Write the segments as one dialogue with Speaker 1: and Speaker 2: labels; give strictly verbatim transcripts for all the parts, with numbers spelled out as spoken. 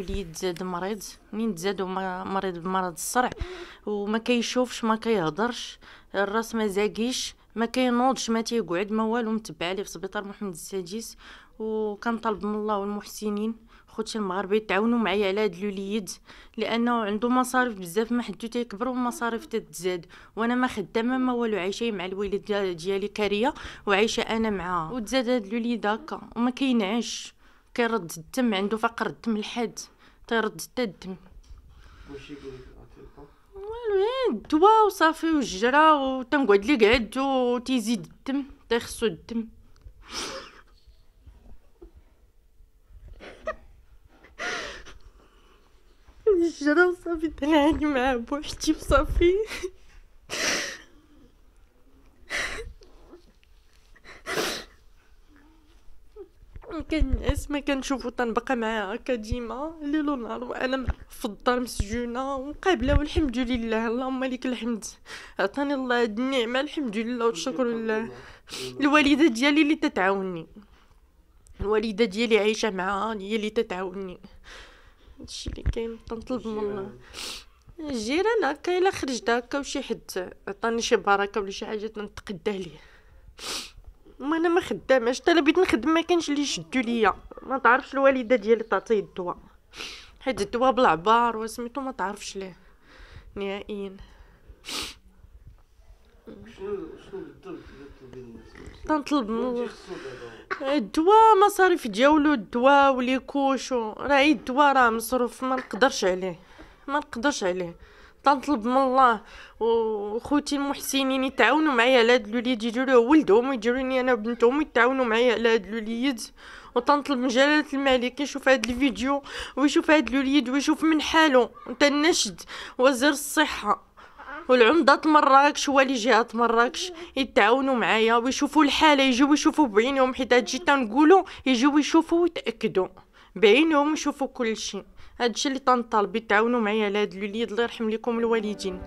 Speaker 1: الوليد زاد مريض، منين تزاد مريض بمرض الصرع وما كيشوفش ما كيهضرش، الراس ما زاقيش ما كينوضش ما تيقعد ما والو، متبع ليه في سبيطار محمد السادس. وكنطلب من الله والمحسنين خوتي المغاربه يتعاونوا معايا على هاد الوليد، لانه عنده مصاريف بزاف ما حدو تيكبر والمصاريف تتزاد، وانا ما خدامه ما والو، عايشه مع الوالد ديالي كاريه وعايشه انا معاه، وتزاد هاد الوليد هكا وما كينعش، كيرد الدم، عنده فقر الدم الحاد تيرد حتى الدم.
Speaker 2: واش يقول لك الاطباء؟
Speaker 1: والو غير الدواء وصافي والجرا، وتنقعد لي قعد وتيزيد الدم تيخصو الدم. الجرا وصافي تنعاني معاه بوحدي وصافي. كنعس ما كنشوفو، تنبقى معاه هكا ديما ليل ونهار، وانا في الدار مسجونه ومقابله، والحمد لله اللهم لك الحمد، عطاني الله هاد النعمه الحمد لله والشكر لله. الوالده ديالي اللي تتعاوني، الوالده ديالي عايشه معاها هي اللي تتعاوني، هادشي اللي كاين. تنطلب من الله الجيران هكا الا خرجت هكا وشي حد عطاني شي بركه ولا شي حاجه تنتقداه ليه، ما انا ما خداماش، حتى الا بغيت نخدم ما كاينش اللي يشدوا ليا، ما تعرفش الوالده ديالي تعطيه الدواء، حيت الدواء بالعبار وسميتو ما تعرفش ليه نهائيا.
Speaker 2: شنو شنو بالضبط اللي
Speaker 1: تنطلب من الله الدواء، مصاريف ديالو الدواء وليكوش، راه الدواء راه مصروف ما نقدرش عليه ما نقدرش عليه. تنطلب من الله وخوتي المحسنين يتعاونوا معايا على هاد الوليد، يديروا له ولدهم ويديروني انا وبنتهم يتعاونوا معايا على هاد الوليد. وتنطلب من جلاله الملك يشوف هاد الفيديو ويشوف هاد الوليد ويشوف من حاله، تنشد وزير الصحه والعمدة مراكش ولجهات مراكش يتعاونوا معايا ويشوفوا الحاله، يجيو يشوفوا بعينهم، حيت هادشي تنقولوا يجيو يشوفوا ويتاكدوا بعينهم يشوفوا كل شيء. هادشي اللي تنطالب، يتعاونوا معايا على هاد الوليد، الله يرحم لكم الوالدين.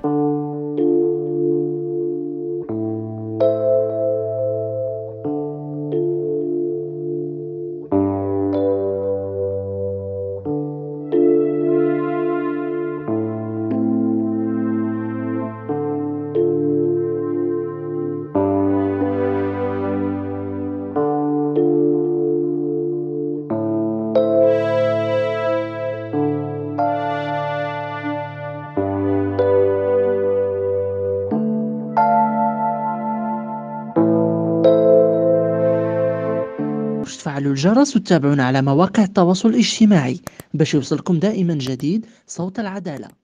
Speaker 3: تفعلوا الجرس وتتابعونا على مواقع التواصل الاجتماعي باش يوصلكم دائما جديد صوت العدالة.